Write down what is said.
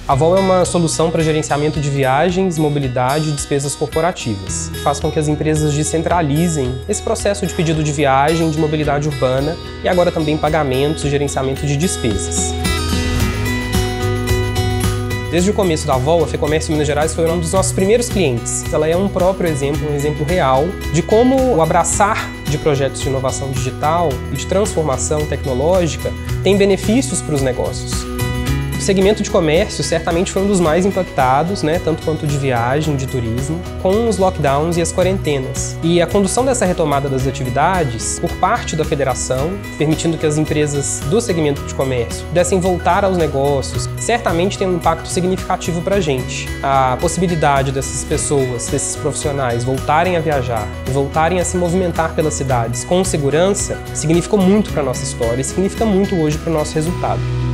A Vol é uma solução para gerenciamento de viagens, mobilidade e despesas corporativas, que faz com que as empresas descentralizem esse processo de pedido de viagem, de mobilidade urbana e agora também pagamentos e gerenciamento de despesas. Desde o começo da Vol, a FEComércio Minas Gerais foi um dos nossos primeiros clientes. Ela é um próprio exemplo, um exemplo real de como o abraçar de projetos de inovação digital e de transformação tecnológica tem benefícios para os negócios. O segmento de comércio certamente foi um dos mais impactados, tanto quanto de viagem, de turismo, com os lockdowns e as quarentenas. E a condução dessa retomada das atividades por parte da federação, permitindo que as empresas do segmento de comércio pudessem voltar aos negócios, certamente tem um impacto significativo para a gente. A possibilidade dessas pessoas, desses profissionais voltarem a viajar e voltarem a se movimentar pelas cidades com segurança significou muito para a nossa história e significa muito hoje para o nosso resultado.